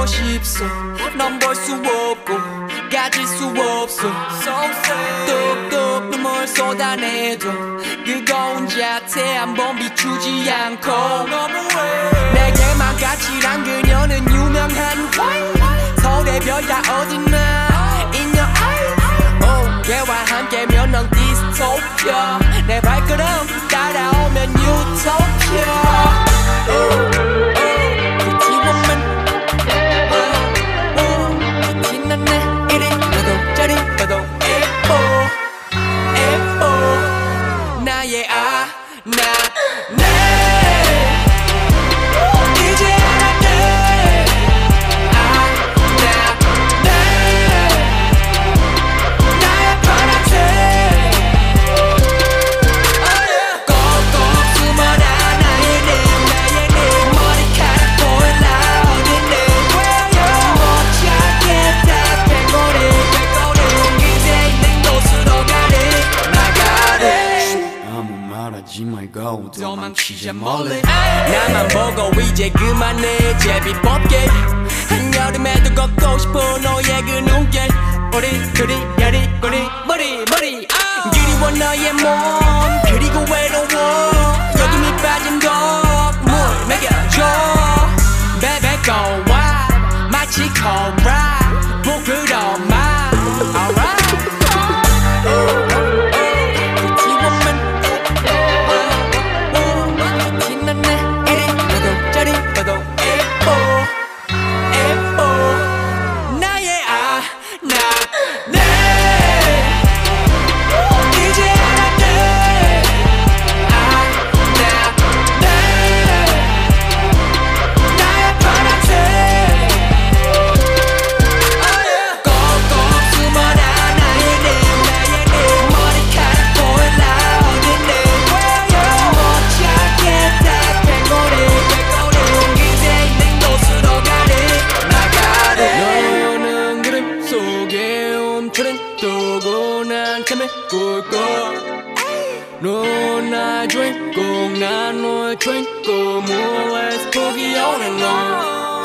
싶소. 넌 볼 수 없고 가질 수 없어. 뚝뚝 눈물 쏟아내도 뜨거운 자태 한번 비추지 않고 내게만 가치란 그녀는 유명한 서울의 별 다 어딨나 In your eyes 걔와 함께면 넌 디스토피아 내 발걸음 따라오면 유토피아 도망치자 멀리 나만 보고 이제 그만해 제비 뽑게 한여름에도 걷고 싶어 너의 그 눈길 우리 둘이 야리꼬리 머리 그리워 너의 몸 그리고 외로워 여기 밑빠진 거물 먹여줘 Baby go wild 마치 코라 부끄러움만 Alright 넌날 주인공 난 너의 주인공 Let's boogie on and on